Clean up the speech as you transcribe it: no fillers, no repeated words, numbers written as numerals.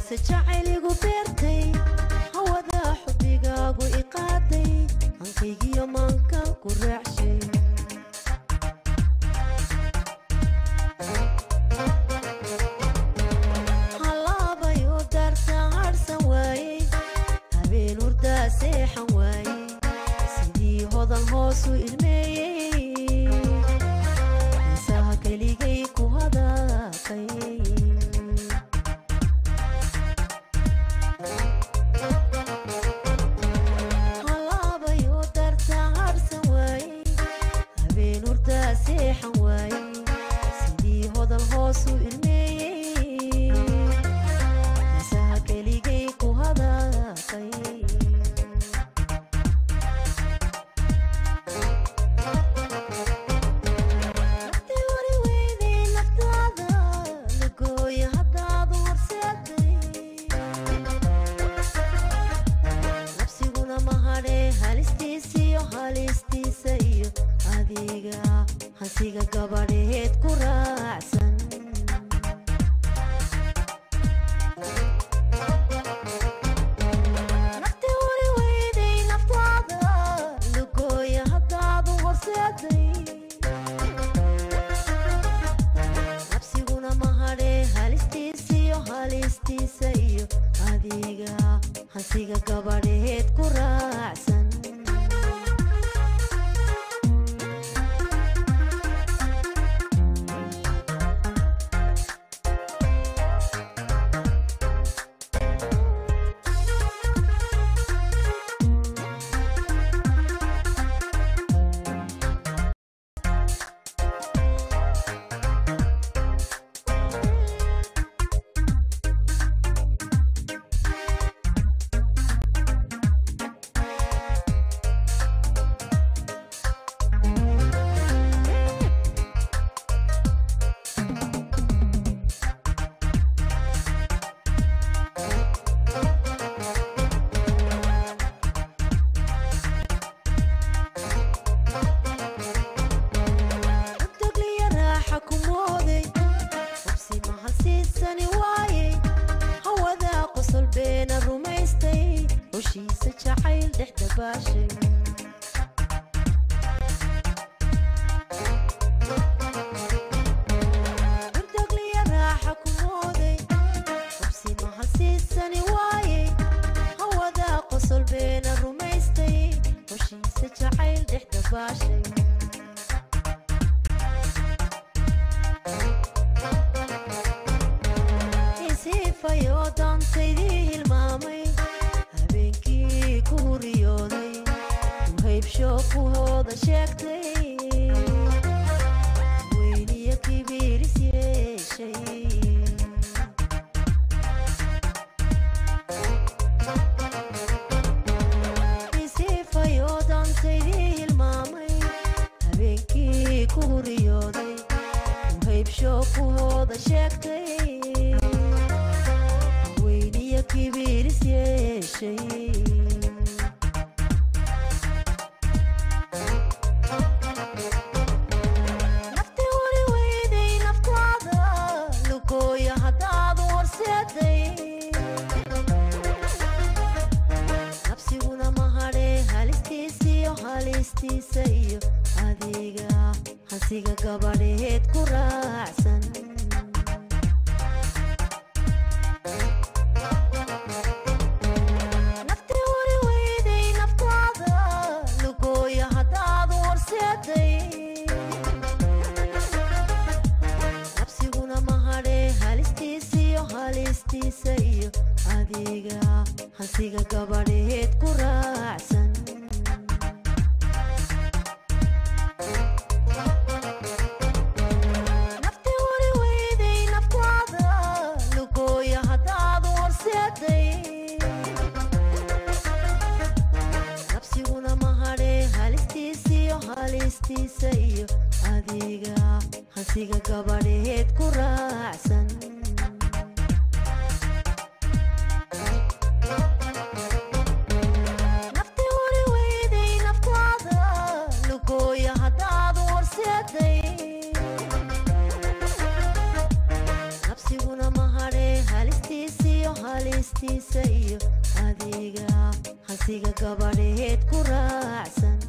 jacayligu beertay hawada xubigaagu iqaaday ankaygiyo maankan ku raacshay halaabay oo daarta harsan waaye habeen hurdaa seexan waaye sidii hodan hoosu ilmeeyey isaha keligay ku hadaaqay seexan waaye sidii hodan hoosu ilmeeyey isaha keligay ku hadaaqay naftii wari weydey naftaada lagooya haddaadu horseeday nafsiguna ma hadhee halistiisiyo halistiisa iyo adiga hasiga gabadheed ku raacsan naftii wari weydey naftaada lagooya haddaadu horseeday nafsiguna ma hadhee halistiisiyo halistiisa iyo adiga hasiga gabadheed ku raacsan heshiisa jacayl dhex dabaashay burdagliya raaxa ku mooday hubsi mahasiisani waaye hawada qosol beena rumaystay heshiisa jacayl dhex dabaashay isiifayo dantaydii hilmaamay habeenkii ku riyooday uhaybsho ku hooda sheegtay weyniyo kibiiris yeeshay isiifayo dantaydii hilmaamay habeenkii ku riyooday uhaybsho ku hooda sheegtay kibiiris yeeshay naftii wari weydey naftaada lugooya haddaadu horseeday nafsiguna ma hadhee halistiisiyo halistiisa iyo adiga hasiga gabadheed ku raacsan nafsiguna ma hadhee halistiisiyo halistiisa iyo adiga hasiga gabadheed ku raacsan naftii wari weydey naftaada lugooya haddaadu horseeday nafsiguna ma hadhee halistiisiyo halistiisa iyo adiga hasiga gabadheed ku raacsan naftii wari weydey naftaada lugooya haddaadu horseeday nafsiguna ma hadhee halistiisiyo halistiisa iyo adiga hasiga gabadheed ku raacsan